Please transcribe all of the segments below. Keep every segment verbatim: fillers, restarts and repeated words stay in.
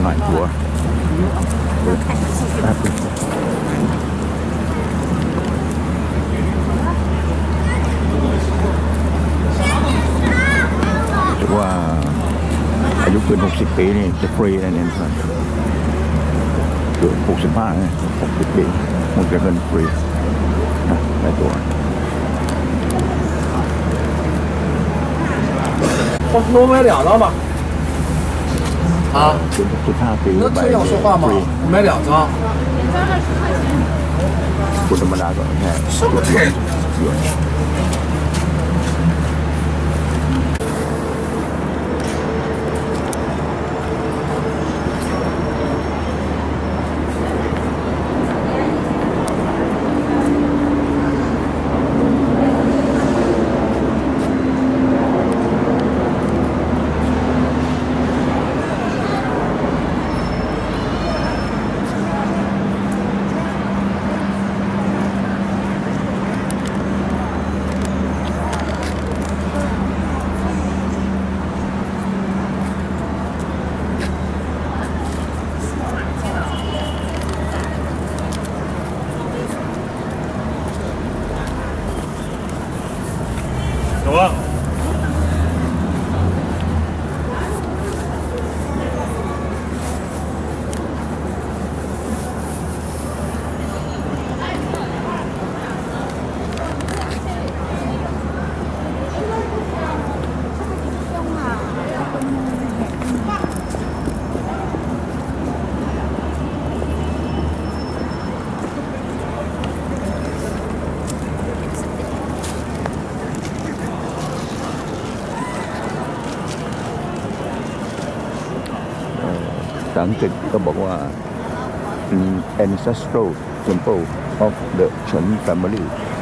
买多。ถือว่าอายุเกินหกสิบปีนี่จะฟรีนะเนี่ยเกินหกสิบห้าเนี่ยหกสิบปีมันจะเงินฟรีนะในตัว我我买两张吧。啊？ ถึงหกสิบห้าปี能听我说话吗？我买两张。 คุณธรรมดาก็แค่什么态度？ 走啊！ ภาษาอังกฤษก็บอกว่า ancestral temple of the Chen family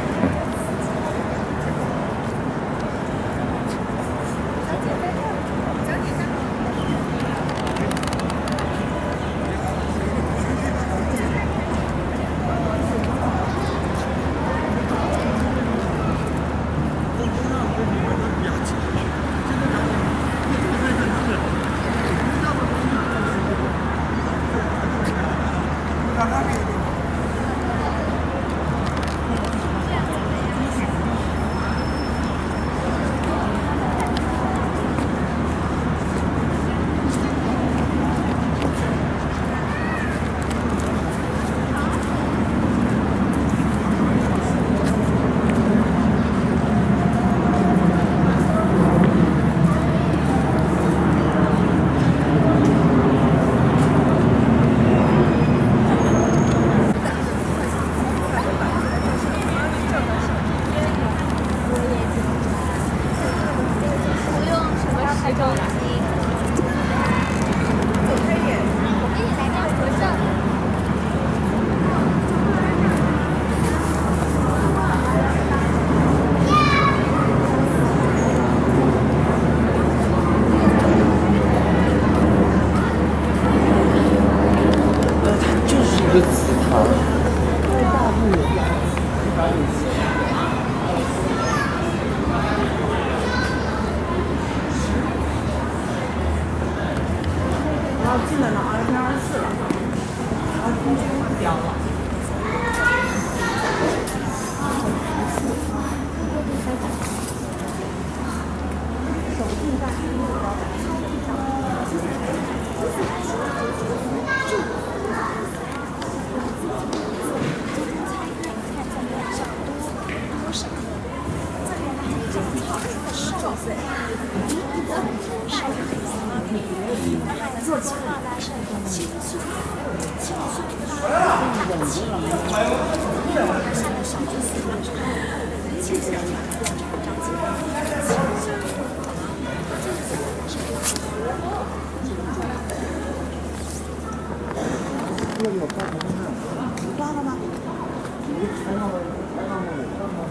个祠堂。 然后进来了，二十二十四了，然后空军换标了。 做起来来是轻松，轻松发力的轻松，像个小子似的，轻松变成张子轻松， 这个有刮头吗？刮了吗？你还让我还让我看吗？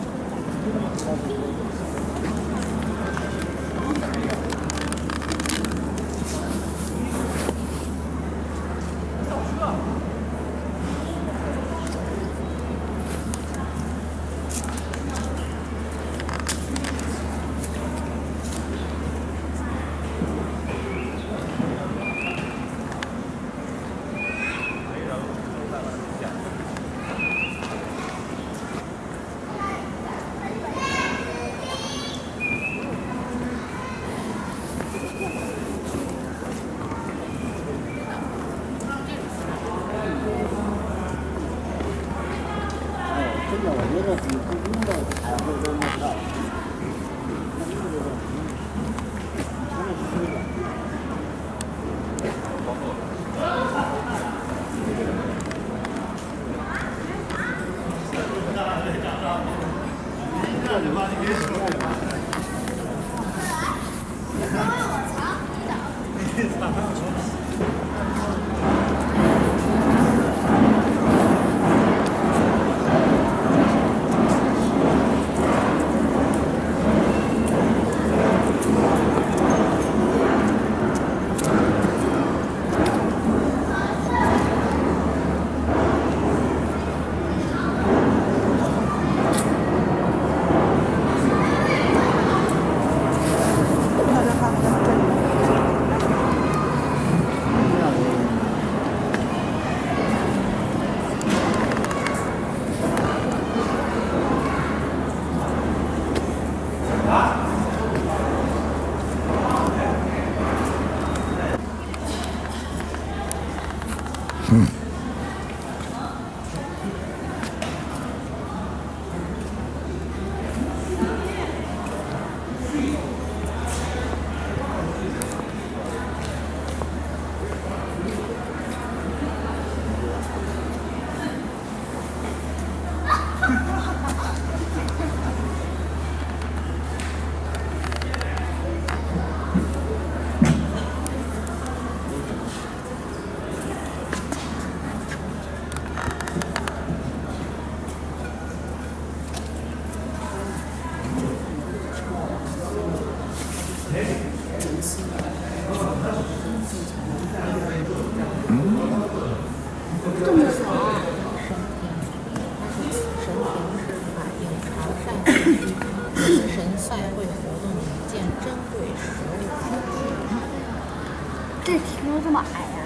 这题目这么矮呀、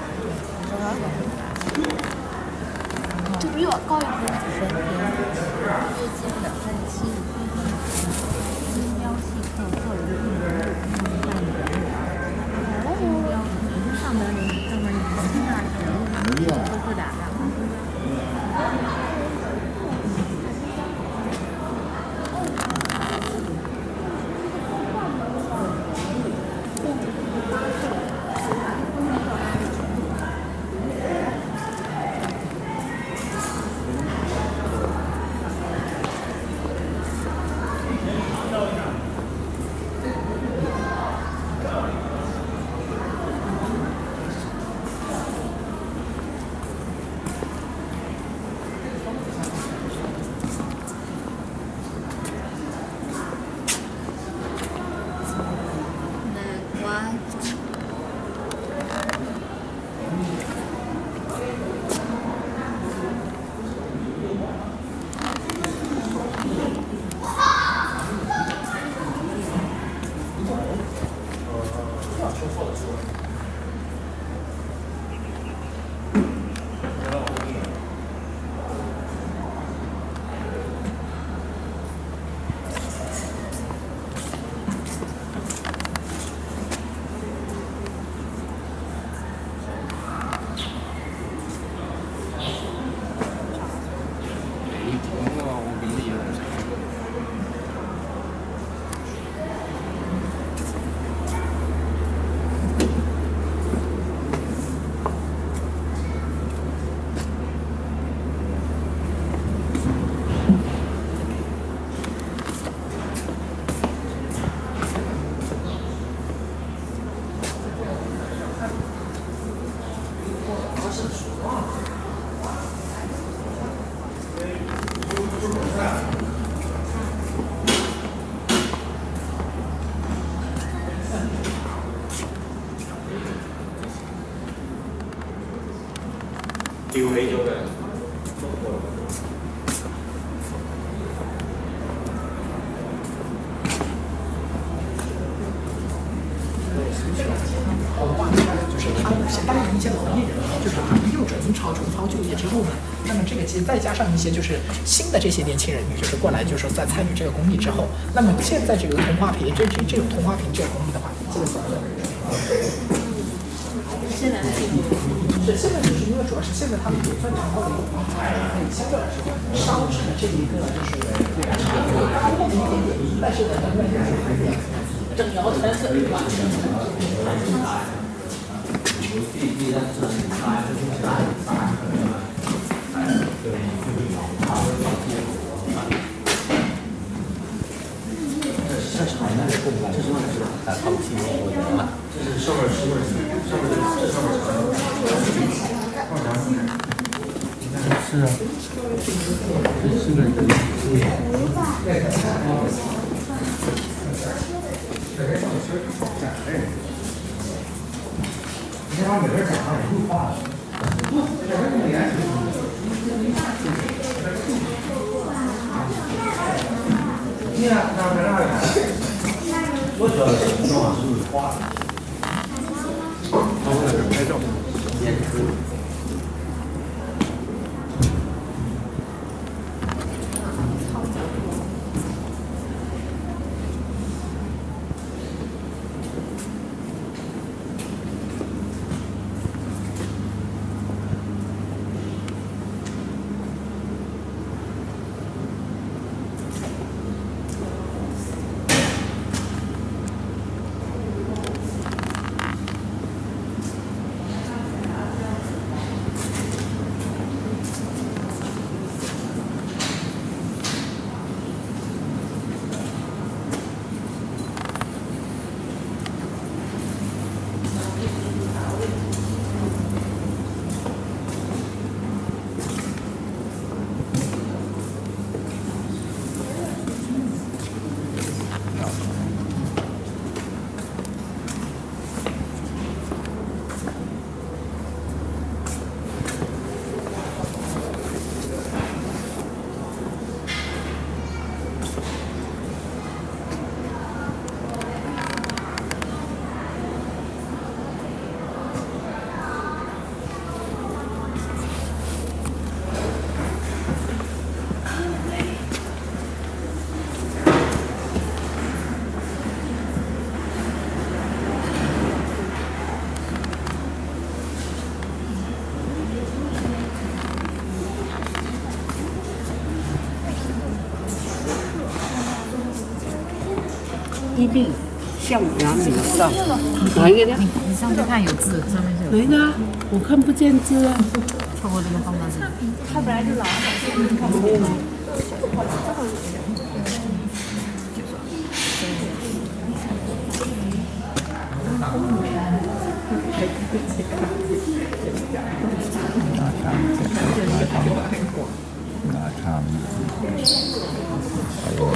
就比我高一分。 水平，月经的分期，音标细刻个人病人物，漫人物。音标上边那上面那个那是都是俩两个。 丢黑丢的。 就是他们先担任一些从业人员，就是他们又转中超、中超就业之后呢，那么这个其实再加上一些就是新的这些年轻人，就是过来就是说在参与这个公益之后，那么现在这个童话坪这这这种童话坪这个公益的话，基本上现在是现在就是因为主要是现在他们也算成功的一个平台，可以相对来说烧制的这一个就是高的一点点，但是呢，当然也是有点正摇全色对吧？ 是啊，是的，你看每个人讲话有句话。你看，那在那里，我觉得这种是画的。他们在这拍照，演出。 病向阳明少，哪一个呢？ 你上去看有字，上面是有。 哪一个啊？我看不见字啊。 透过这个放大镜。 它本来就老，看不见。 拿茶米，哎呦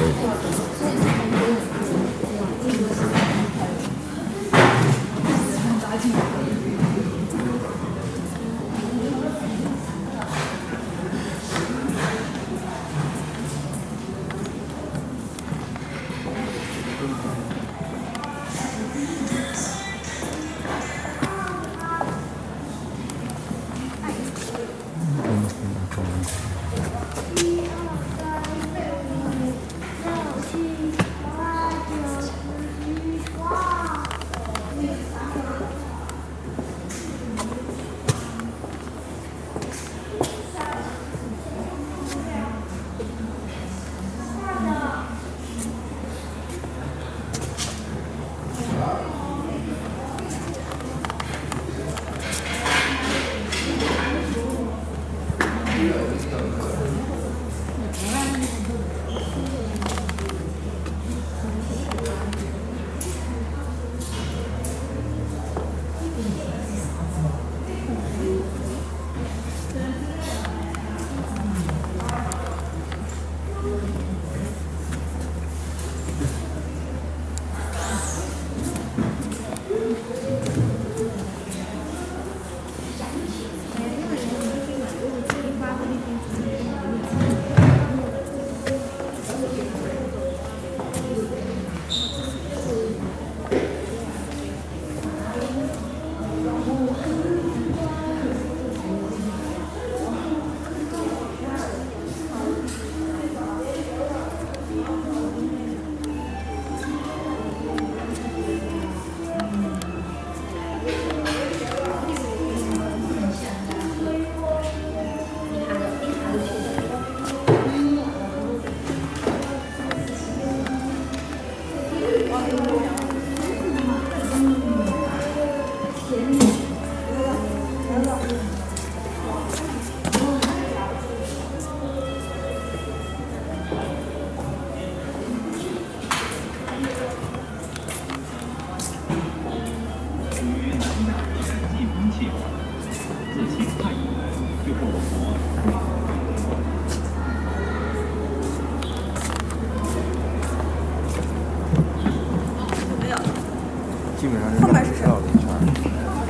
基本上是绕绕了一圈。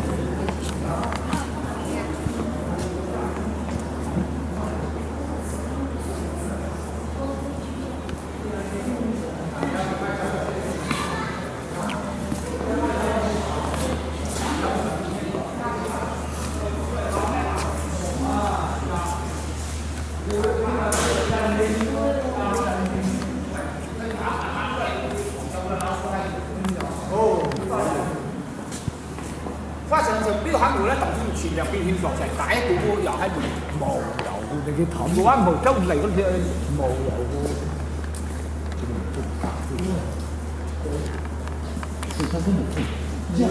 我上次表喊我咧，頭先全日變天落成，第一個個又喺度無油嘅，你睇頭個話無周嚟嗰啲無油嘅。 他根本不酱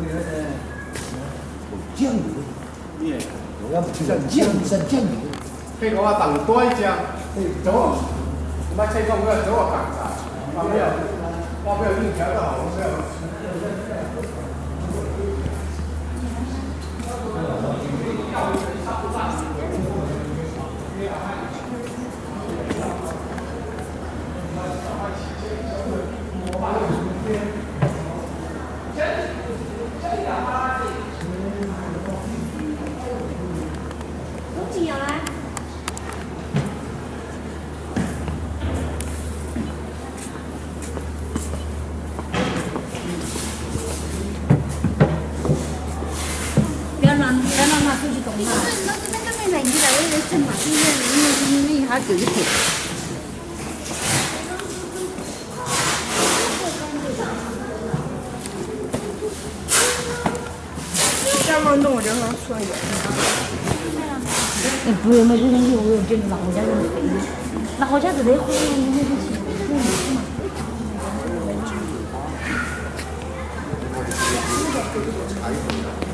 酱油，我要吃酱蘸酱油。 譬如我話燉多一隻，走啊！唔係西方嗰個走啊夾晒，話俾人話俾人呢條都好聲。 他只是铁。 要不弄我这方说有。 哎，不用，那这东西我有这个老家的肥的，老家的得花呀，你那个钱，那你是嘛？ 差一点。